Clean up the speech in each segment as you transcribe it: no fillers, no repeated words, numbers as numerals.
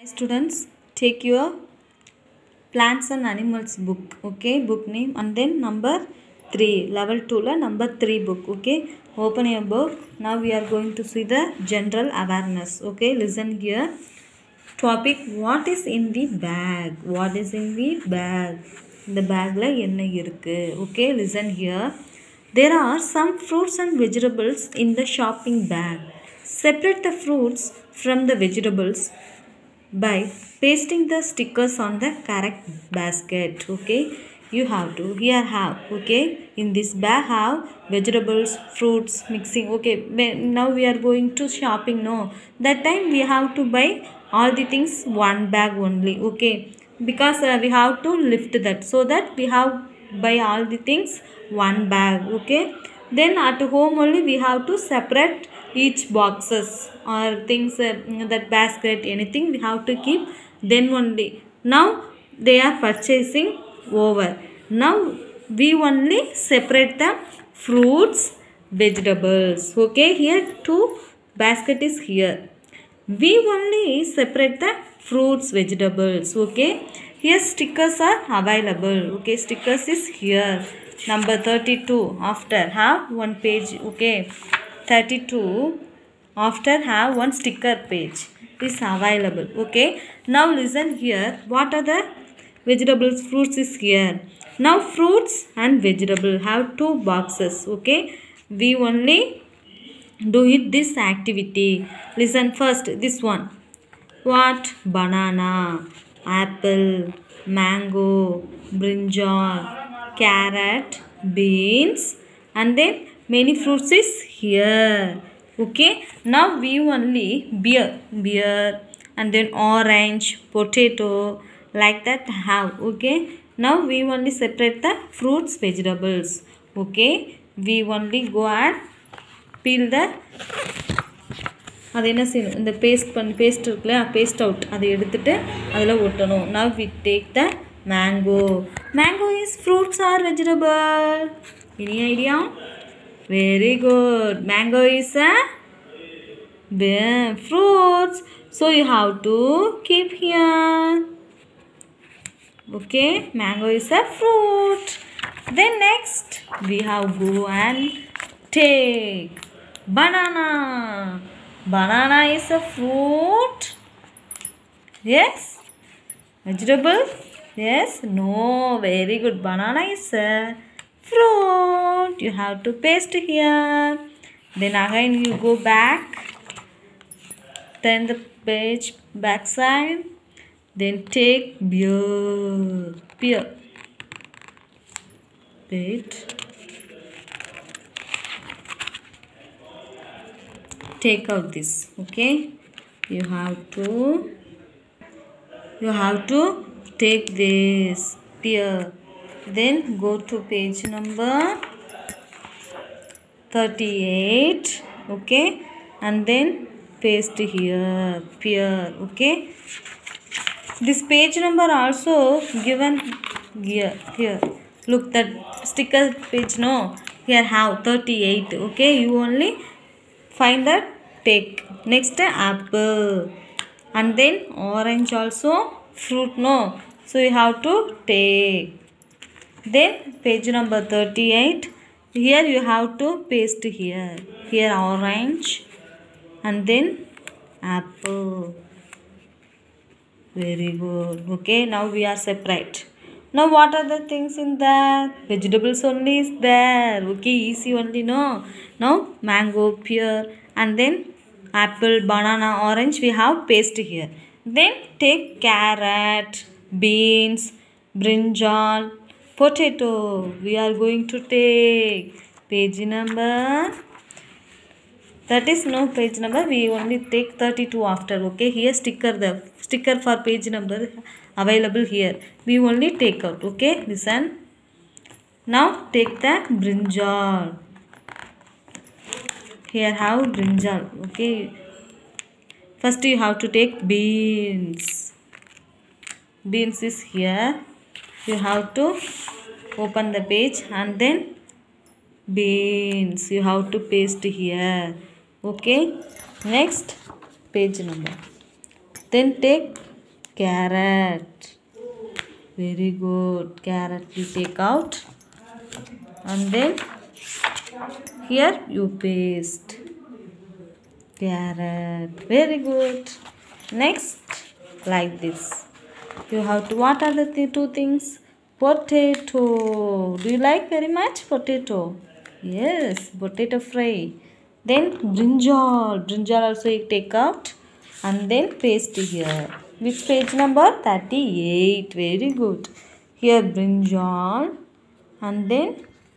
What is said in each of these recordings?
Students, take your plants and animals book, okay, book name, and then number 3, level 2 la number 3 book, okay. Open your book. Now we are going to see the general awareness, okay. Listen here. Topic: what is in the bag? What is in the bag? The bag la enna irukku, okay. Listen here. There are some fruits and vegetables in the shopping bag. Separate the fruits from the vegetables by pasting the stickers on the correct basket, okay. You have to here have, okay, in this bag have vegetables, fruits mixing, okay. Now we are going to shopping, no, that time we have to buy all the things one bag only, okay, because we have to lift that, so that we have buy all the things one bag, okay. Then at home only we have to separate each boxes or things, that basket, anything we have to keep, then only. Now they are purchasing over. Now we only separate the fruits, vegetables, okay. Here two basket is here. We only separate the fruits, vegetables, okay. Here stickers are available, okay. Stickers is here. Number 32 after have one page, okay. 32 after have one sticker page is available, okay. Now listen here. What are the vegetables, fruits is here. Now fruits and vegetable have two boxes, okay. We only do it this activity. Listen first this one. What? Banana, apple, mango, brinjal, carrot, beans, and then many fruits is here, okay. Now we only beer, and then orange, potato, like that have, okay. Now we only separate the fruits, vegetables, okay. We only go and peel the, அது என்ன செய்யணும், இந்த paste இருக்குல்ல, paste out அதை எடுத்துட்டு அதில் ஒட்டணும். Now we take the mango. Mango is fruits or vegetable? Any idea? Very good. Mango is a fruits. So you have to keep here. Okay, mango is a fruit. Then next we have go and take banana. Banana is a fruit. Yes. Vegetable? Yes. No. Very good. Banana is a fruit. You have to paste here. Then again you go back. Then the page back side. Then take beer. Beer. Wait. Take out this, okay. You have to take this beer. Then go to page number 38, okay, and then paste here beer, okay. This page number also given here. Look, that sticker page, no, here have 38, okay. You only find that, take. Next apple, and then orange also fruit, no, so you have to take. Then page number 38, here you have to paste here orange, and then apple. Very good, okay. Now we are separate. Now what are the things in that? Vegetables only is there, okay, easy only, no. Now mango, pear, and then apple, banana, orange we have paste here. Then take carrot, beans, brinjal, potato. We are going to take page number, that is no page number, we only take 32 after, okay. Here the sticker for page number available here, we only take out, okay. Listen. Now take the brinjal. Here have brinjal, okay. First you have to take beans. Beans is here. You have to open the page, and then beans you have to paste here, okay. Next page number. Then take Carrot. Very good. Carrot you take out. And then here you paste. Carrot. Very good. Next, like this. You have to, what are the two things? Potato. Do you like very much potato? Yes, potato fry. Then brinjal. Brinjal also you take out and then paste here. Which page number? 38. Very good. Here brinjal and then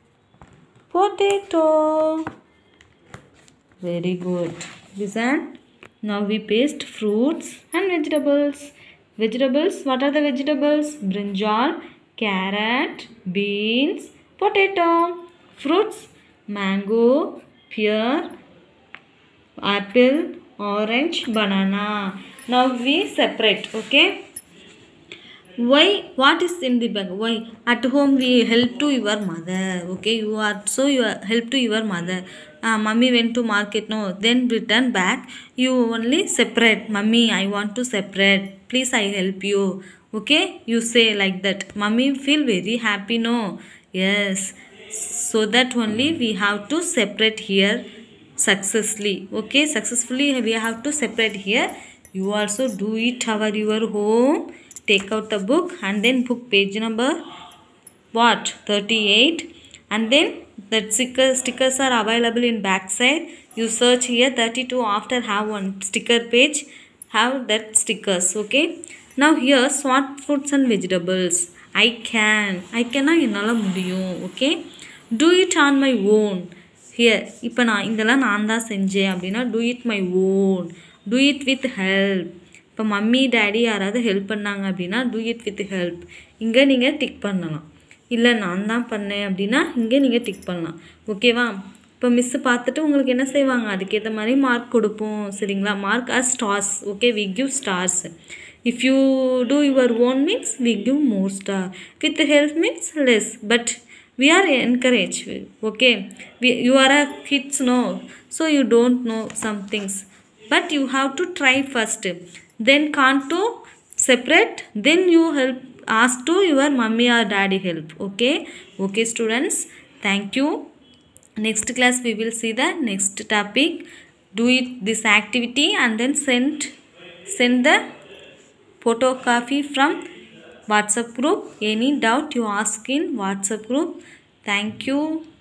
potato. Very good. Listen. Now we paste fruits and vegetables. Vegetables. What are the vegetables? Brinjal, carrot, beans, potato. Fruits. Mango, pear, apple, orange, banana. Now we separate. Okay. Why? What is in the bag? Why? At home we help to your mother. Okay, you are so you are help to your mother. Mummy went to market. No, then return back. You only separate. Mummy, I want to separate. Please, I help you. Okay, you say like that. Mummy feel very happy. No, yes. So that only we have to separate here successfully. Okay, successfully we have to separate here. You also do it over your home. Take out the book and then book page number what 38 and then that stickers are available in back side. You search here 32 after have one sticker page have that stickers. Okay, now here sort fruits and vegetables. I cannot என்னால முடியும். Okay, do it on my own. Here இப்போ நான் இதெல்லாம் நான் தான் செஞ்சேன் அப்படின்னா do it my own, do it with help. இப்போ மம்மி டேடி யாராவது ஹெல்ப் பண்ணாங்க அப்படின்னா do it with help. இங்கே நீங்கள் டிக் பண்ணலாம். இல்லை நான் தான் பண்ணேன் அப்படின்னா இங்கே நீங்கள் டிக் பண்ணலாம். ஓகேவா? இப்போ மிஸ்ஸு பார்த்துட்டு உங்களுக்கு என்ன செய்வாங்க, அதுக்கேற்ற மாதிரி மார்க் கொடுப்போம். சரிங்களா? Mark as stars. Okay, we give stars. If you do your own means we give more star. With help means less. But we are encouraged. Okay, you are a kids, no, so you don't know some things. But you have to try first. Then can't to separate. Then you help. Ask to your mummy or daddy help. Okay. Okay, students. Thank you. Next class we will see the next topic. Do it this activity and then send the photocopy from WhatsApp group. Any doubt you ask in WhatsApp group. Thank you.